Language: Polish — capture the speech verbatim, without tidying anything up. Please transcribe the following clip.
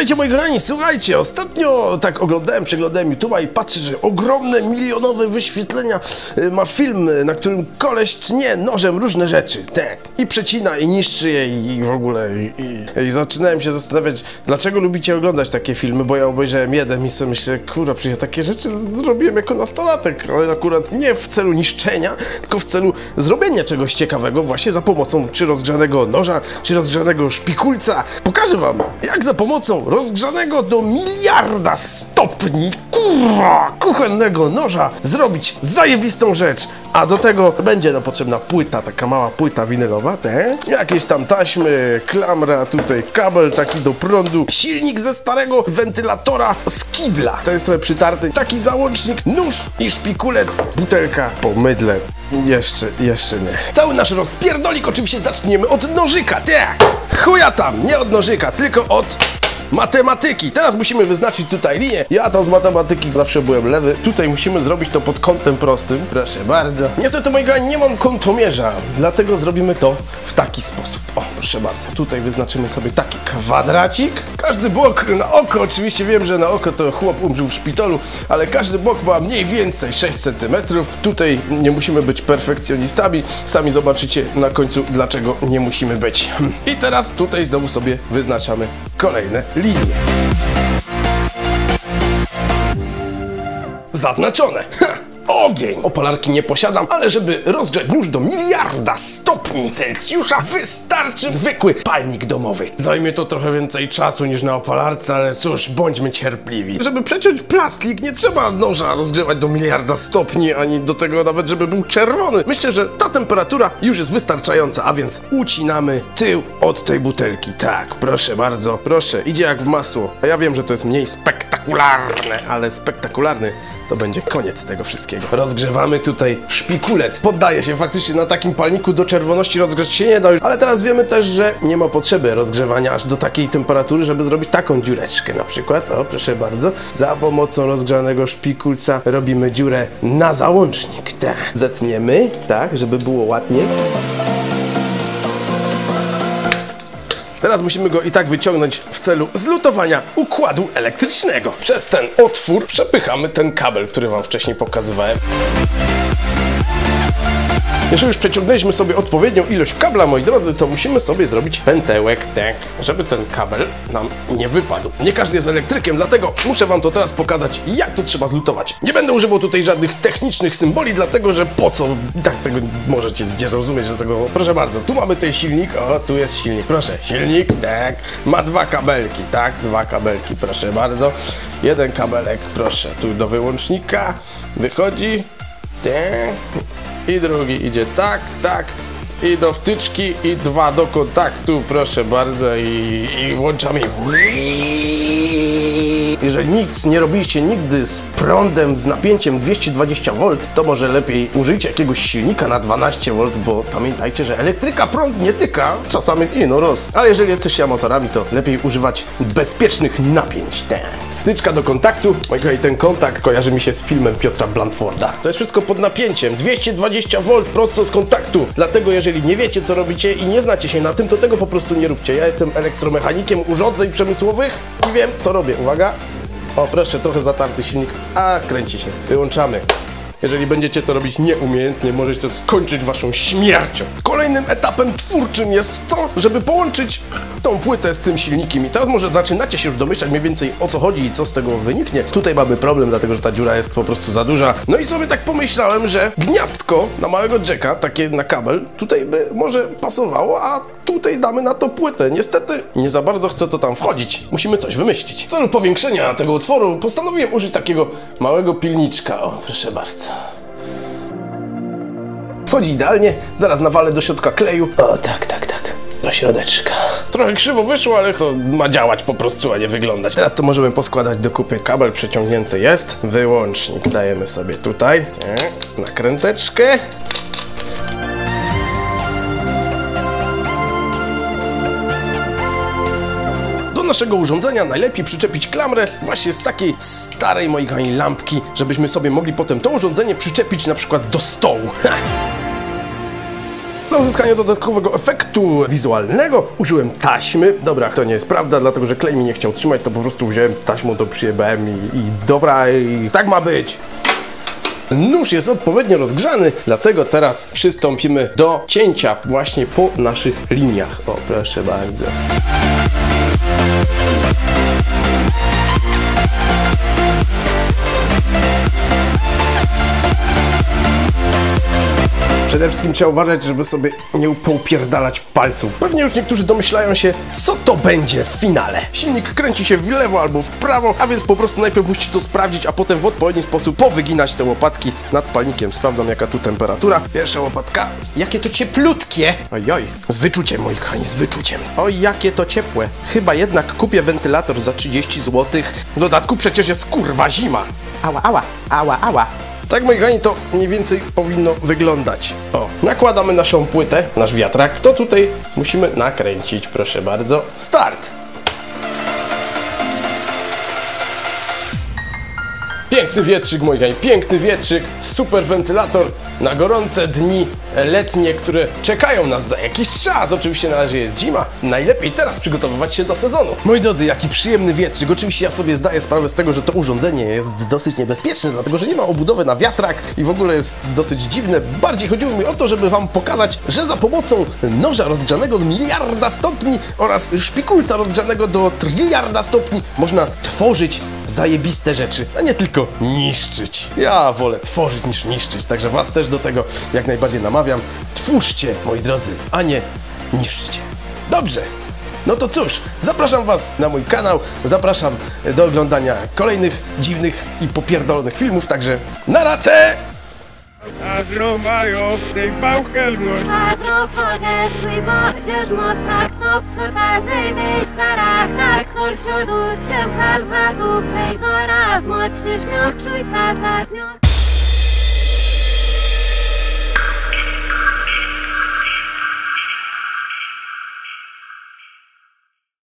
Witajcie moi kochani, słuchajcie, ostatnio tak oglądałem, przeglądałem YouTube'a i patrzę, że ogromne, milionowe wyświetlenia ma film, na którym koleś tnie nożem różne rzeczy, tak, i przecina, i niszczy je, i, i w ogóle, i, i, i zaczynałem się zastanawiać, dlaczego lubicie oglądać takie filmy, bo ja obejrzałem jeden i sobie myślę, kurwa, przecież takie rzeczy zrobiłem jako nastolatek, ale akurat nie w celu niszczenia, tylko w celu zrobienia czegoś ciekawego, właśnie za pomocą czy rozgrzanego noża, czy rozgrzanego szpikulca. Pokażę wam, jak za pomocą rozgrzanego do miliarda stopni, kurwa, kuchennego noża zrobić zajebistą rzecz. A do tego będzie nam potrzebna płyta, taka mała płyta winylowa, te, jakieś tam taśmy, klamra, tutaj kabel taki do prądu, silnik ze starego wentylatora z kibla. To jest trochę przytarty, taki załącznik, nóż i szpikulec, butelka po mydle. Jeszcze, jeszcze nie. Cały nasz rozpierdolik oczywiście zaczniemy od nożyka, tak! Chuja tam, nie od nożyka, tylko od matematyki. Teraz musimy wyznaczyć tutaj linię. Ja tam z matematyki zawsze byłem lewy. Tutaj musimy zrobić to pod kątem prostym. Proszę bardzo. Niestety, moi kochani, nie mam kątomierza, dlatego zrobimy to w taki sposób. O, proszę bardzo. Tutaj wyznaczymy sobie taki kwadracik. Każdy blok na oko, oczywiście wiem, że na oko to chłop umrzył w szpitalu, ale każdy blok ma mniej więcej sześć centymetrów. Tutaj nie musimy być perfekcjonistami. Sami zobaczycie na końcu, dlaczego nie musimy być. I teraz tutaj znowu sobie wyznaczamy kolejne linie. Zaznaczone. Ha! Ogień! Opalarki nie posiadam, ale żeby rozgrzać nóż do miliarda stopni Celsjusza, wystarczy zwykły palnik domowy. Zajmie to trochę więcej czasu niż na opalarce, ale cóż, bądźmy cierpliwi. Żeby przeciąć plastik, nie trzeba noża rozgrzewać do miliarda stopni, ani do tego nawet, żeby był czerwony. Myślę, że ta temperatura już jest wystarczająca, a więc ucinamy tył od tej butelki. Tak, proszę bardzo, proszę, idzie jak w masło. A ja wiem, że to jest mniej spektakularne, ale spektakularny to będzie koniec tego wszystkiego. Rozgrzewamy tutaj szpikulec. Poddaje się faktycznie na takim palniku do czerwoności, rozgrzać się nie da już, ale teraz wiemy też, że nie ma potrzeby rozgrzewania aż do takiej temperatury, żeby zrobić taką dziureczkę na przykład. O, proszę bardzo. Za pomocą rozgrzanego szpikulca robimy dziurę na załącznik. Tak. Zetniemy, tak, żeby było ładnie. Teraz musimy go i tak wyciągnąć w celu zlutowania układu elektrycznego. Przez ten otwór przepychamy ten kabel, który wam wcześniej pokazywałem. Jeżeli już przeciągnęliśmy sobie odpowiednią ilość kabla, moi drodzy, to musimy sobie zrobić pętełek, tak, żeby ten kabel nam nie wypadł. Nie każdy jest elektrykiem, dlatego muszę wam to teraz pokazać, jak to trzeba zlutować. Nie będę używał tutaj żadnych technicznych symboli, dlatego że po co, tak tego możecie nie zrozumieć do tego. Proszę bardzo, tu mamy ten silnik, o, tu jest silnik, proszę, silnik, tak, ma dwa kabelki, tak, dwa kabelki, proszę bardzo. Jeden kabelek, proszę, tu do wyłącznika, wychodzi, tak. I drugi idzie tak, tak, i do wtyczki, i dwa do kontaktu, proszę bardzo, i, i włączamy. Jeżeli nic nie robiliście nigdy z prądem z napięciem dwieście dwadzieścia wolt, to może lepiej użyjcie jakiegoś silnika na dwanaście wolt, bo pamiętajcie, że elektryka prąd nie tyka, czasami ino roz. Ale jeżeli jesteście amatorami, to lepiej używać bezpiecznych napięć. Te. Wtyczka do kontaktu, i ten kontakt kojarzy mi się z filmem Piotra Blandforda. To jest wszystko pod napięciem, dwieście dwadzieścia wolt prosto z kontaktu. Dlatego jeżeli nie wiecie, co robicie i nie znacie się na tym, to tego po prostu nie róbcie. Ja jestem elektromechanikiem urządzeń przemysłowych i wiem, co robię. Uwaga. O, proszę, trochę zatarty silnik, a kręci się. Wyłączamy. Jeżeli będziecie to robić nieumiejętnie, możecie to skończyć waszą śmiercią. Kolejnym etapem twórczym jest to, żeby połączyć tą płytę z tym silnikiem. I teraz może zaczynacie się już domyślać mniej więcej, o co chodzi i co z tego wyniknie. Tutaj mamy problem, dlatego że ta dziura jest po prostu za duża. No i sobie tak pomyślałem, że gniazdko na małego jacka, takie na kabel, tutaj by może pasowało, a tutaj damy na to płytę. Niestety nie za bardzo chce to tam wchodzić. Musimy coś wymyślić. W celu powiększenia tego otworu postanowiłem użyć takiego małego pilniczka. O, proszę bardzo. Wchodzi idealnie. Zaraz nawalę do środka kleju. O, tak, tak, tak. Do środeczka. Trochę krzywo wyszło, ale to ma działać po prostu, a nie wyglądać. Teraz to możemy poskładać do kupy. Kabel przeciągnięty jest. Wyłącznik dajemy sobie tutaj. Nakręteczkę. Do naszego urządzenia najlepiej przyczepić klamrę właśnie z takiej starej, moi kochani, lampki, żebyśmy sobie mogli potem to urządzenie przyczepić na przykład do stołu. Dla uzyskania dodatkowego efektu wizualnego użyłem taśmy. Dobra, to nie jest prawda, dlatego że klej mi nie chciał trzymać, to po prostu wziąłem taśmą, to przyjebałem i, i dobra, i tak ma być. Nóż jest odpowiednio rozgrzany, dlatego teraz przystąpimy do cięcia właśnie po naszych liniach. O, proszę bardzo. Przede wszystkim trzeba uważać, żeby sobie nie poupierdalać palców. Pewnie już niektórzy domyślają się, co to będzie w finale. Silnik kręci się w lewo albo w prawo, a więc po prostu najpierw musicie to sprawdzić, a potem w odpowiedni sposób powyginać te łopatki nad palnikiem. Sprawdzam, jaka tu temperatura. Pierwsza łopatka. Jakie to cieplutkie! Ojoj, z wyczuciem, moi kochani, z wyczuciem. Oj, jakie to ciepłe. Chyba jednak kupię wentylator za trzydzieści złotych. W dodatku przecież jest kurwa zima. Ała, ała, ała, ała. Tak, moi kochani, to mniej więcej powinno wyglądać. O, nakładamy naszą płytę, nasz wiatrak. To tutaj musimy nakręcić, proszę bardzo. Start! Piękny wietrzyk, moi kochani, piękny wietrzyk, super wentylator na gorące dni letnie, które czekają nas za jakiś czas. Oczywiście na razie jest zima, najlepiej teraz przygotowywać się do sezonu. Moi drodzy, jaki przyjemny wietrzyk. Oczywiście ja sobie zdaję sprawę z tego, że to urządzenie jest dosyć niebezpieczne, dlatego że nie ma obudowy na wiatrak i w ogóle jest dosyć dziwne. Bardziej chodziło mi o to, żeby wam pokazać, że za pomocą noża rozgrzanego do miliarda stopni oraz szpikulca rozgrzanego do triliarda stopni można tworzyć zajebiste rzeczy, a nie tylko niszczyć. Ja wolę tworzyć niż niszczyć, także was też do tego jak najbardziej namawiam. Twórzcie, moi drodzy, a nie niszczcie. Dobrze, no to cóż, zapraszam was na mój kanał, zapraszam do oglądania kolejnych dziwnych i popierdolonych filmów, także na razie! Agro mają w tej bałkelność. Agro fogę swój bożeż mosak, no psuta zejmieś tarach, tak nol siodut się salwa dupej, no rab mocny szniok, czuj saż na zniok.